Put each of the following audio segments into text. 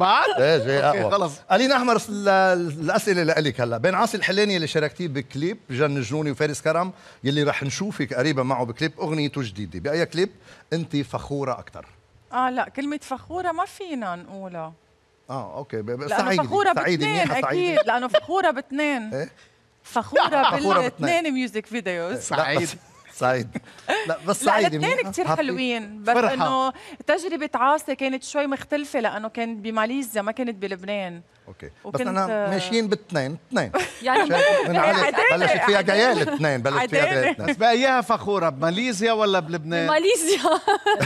بعد؟ ايه جاي اقوى. خلص. ألين أحمر، الأسئلة لك هلا. بين عاصي الحلاني اللي شاركتيه بكليب جن جنوني وفارس كرم يلي رح نشوفك قريبا معه بكليب أغنيته جديدة، بأي كليب أنت فخورة أكثر؟ لا كلمة فخورة ما فينا نقولها. اوكي لأنه فخورة باثنين أكيد، لأنه فخورة باثنين. إيه؟ فخورة باثنين ميوزك فيديوز. سعيد. سعيد. لا بس سعيد. الاثنين كثير حلوين، بس انه تجربة عاصي كانت شوي مختلفة لأنه كانت بماليزيا ما كانت بلبنان. اوكي بس انا ماشيين باثنين يعني بلشت فيها جيال اثنين، بلشت فيها جيال اثنين. بس بأيها فخورة، بماليزيا ولا بلبنان؟ بماليزيا.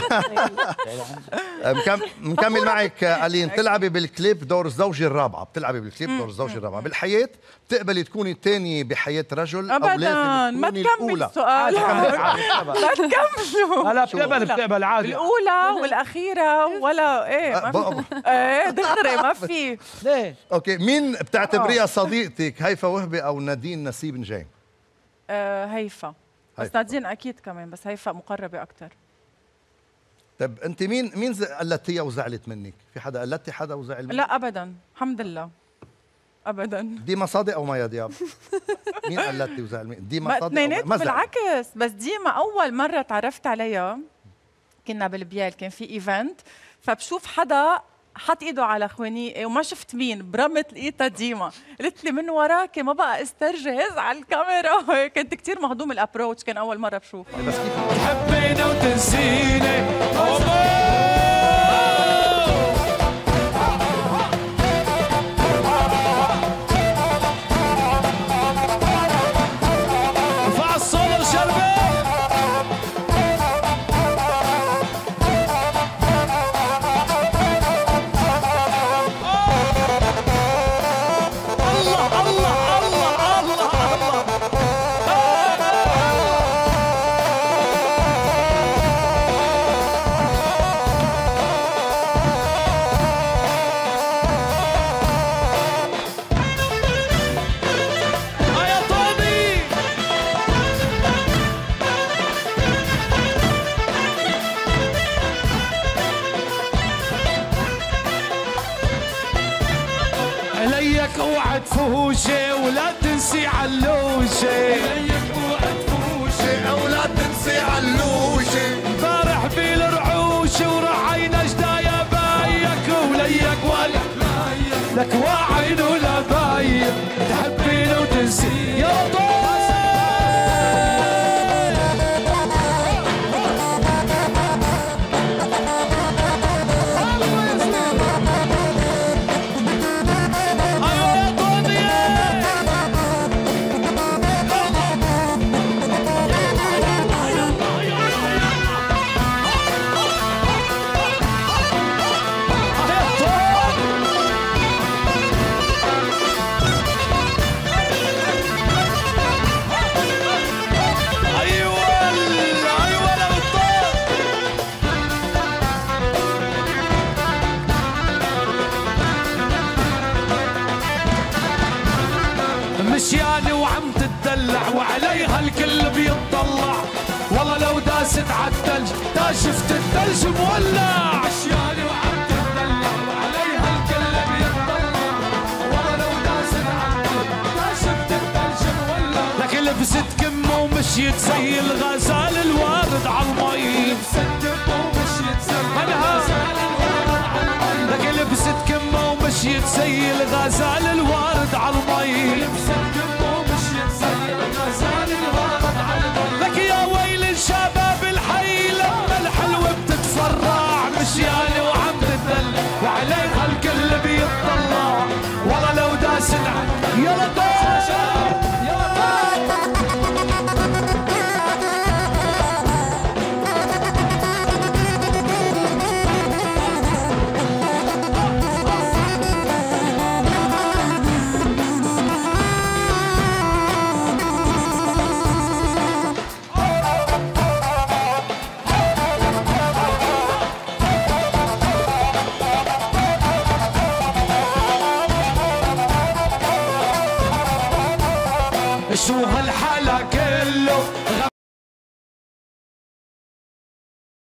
مكمل معك ألين. بتلعبي بالكليب دور الزوجة الرابعة، بتلعبي بالكليب دور الزوجة الرابعة بالحياة. بتقبلي تكوني الثانية بحياة رجل أبداً. أو لازم ما تكوني تكمل الأولى؟ السؤال. ما تكملوا. هلا بتقبل عادي. الأولى والأخيرة ولا إيه؟ إيه دغري ما في. ليه؟ اوكي، مين بتعتبريها صديقتك، هيفا وهبي او نادين نسيب نجاي؟ هيفا. بس نادين اكيد كمان، بس هيفا مقربه اكثر. طيب انت مين قلدتيها وزعلت منك؟ في حدا قلدتي حدا وزعل منك؟ لا ابدا، الحمد لله ابدا. ديما صادق او مايا دياب؟ مين قلدتي وزعل منك؟ ديما صادق او ما بالعكس، بس ديما اول مره تعرفت عليها كنا بالبيال، كان في ايفنت، فبشوف حدا حط ايده على خواني وما شفت مين، برمت لقيتها ديما، قلت لي من وراك ما بقى استرجز على الكاميرا. كنت كثير مهضوم الابروتش، كان اول مره بشوفها. بس كيف حبينا وتنسيني اوعى تفوشي ولا تنسي علوشي، ليك اوعى تفوشي ولا تنسي علوشي، امبارح بالرعوش ورعينا جدايا بايك وليك ولا لك وعين ولا بايك، تحبينا وتنسي يا طول. مشياني وعم تتدلع وعليها الكل بيطلع، والله لو داست عالثلج دا شفت الثلج مولع. مشياني وعم تتدلع وعليها الكل بيطلع، والله لو داست عالثلج دا شفت الثلج مولع. لك لبست كمه ومشيت زي الغزال الوارد عالمي، لبست كمه ومشيت زي الغزال الوارد عالمي، لك لبست كمه ومشيت زي الغزال الوارد عالمي.